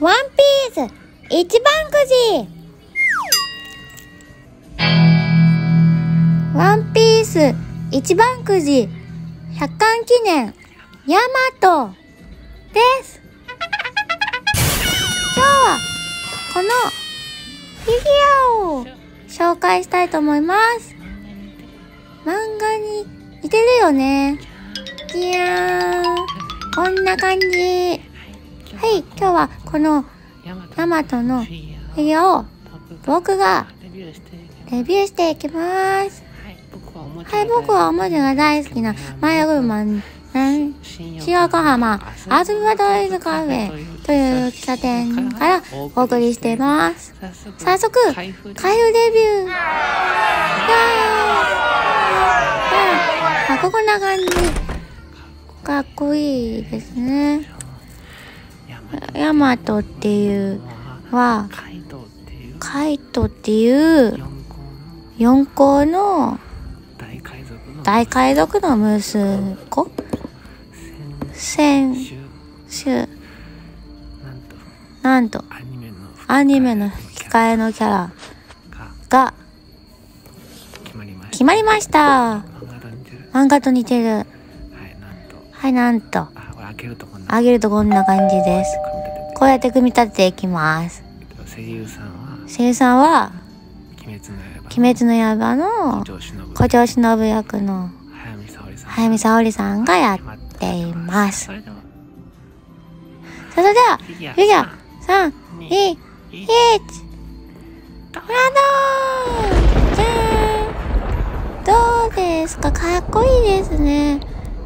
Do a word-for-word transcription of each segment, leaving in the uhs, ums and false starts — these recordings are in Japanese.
ワンピース一番くじ。ワンピース一番くじひゃっかん記念ヤマトです。今日はこのフィギュアを紹介したいと思います。漫画に似てるよね。じゃーん、こんな感じ。はい、今日はこのヤマトのフィギュアを僕がレビューしていきます。はい、僕はおもちゃが大好きな前車に新横浜あずみバトイズカフェという喫茶店からお送りしています。早速開封レビュー。あ、こんな感じ。かっこいいですね。ヤマトっていうはカイトっていう四皇の大海賊の息子選手なんとアニメの吹き替えのキャラが決まりました。漫画と似てる。はい、なんと上げるとこんな感じです。こうやって組み立てていきます。声優さんは鬼滅の刃の古城忍役の早見沙織さんがやっています。それではフィギュアさん、に、いちどうぞ。じゃーん。どうですか？かっこいいですね。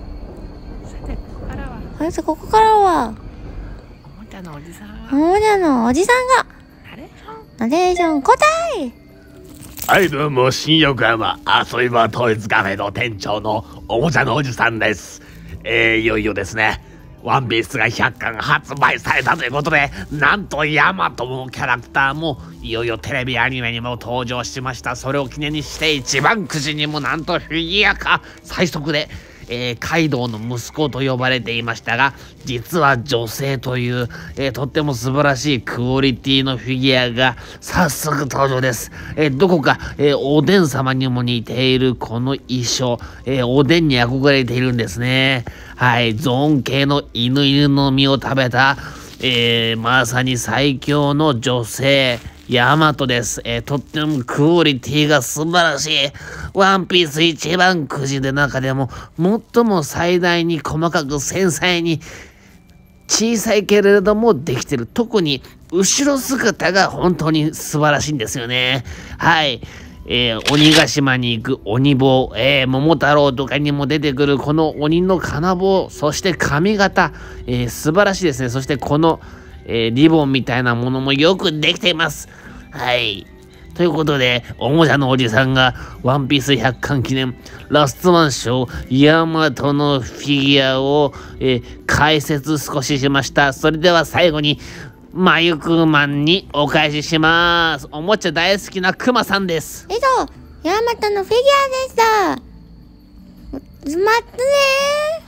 そこからはおもちゃのおじさんはおもちゃのおじさんがナレーション答え。 はい、どうも、新横浜遊び場トイズカフェの店長のおもちゃのおじさんです。えー、いよいよですね、ワンピースがひゃっかん発売されたということで、なんとヤマトのキャラクターもいよいよテレビアニメにも登場しました。それを記念にして一番くじにもなんとフィギュア化最速で、えー、カイドウの息子と呼ばれていましたが、実は女性という、えー、とっても素晴らしいクオリティのフィギュアが早速登場です。えー、どこか、えー、おでん様にも似ているこの衣装、えー、おでんに憧れているんですね。はい、ゾーン系の犬犬の実を食べた、えー、まさに最強の女性ヤマトです。えー、とってもクオリティが素晴らしい。ワンピース一番くじで中でも最も最大に細かく繊細に小さいけれどもできてる。特に後ろ姿が本当に素晴らしいんですよね。はい。えー、鬼ヶ島に行く鬼棒、えー、桃太郎とかにも出てくるこの鬼の金棒、そして髪型、えー、素晴らしいですね。そしてこのえー、リボンみたいなものもよくできています。はい。ということで、おもちゃのおじさんがワンピースひゃっかん記念ラストワンショーヤマトのフィギュアを、えー、解説少ししました。それでは最後にマユクマンにお返しします。おもちゃ大好きなクマさんです。 以上、ヤマトのフィギュアでした。待ってねー。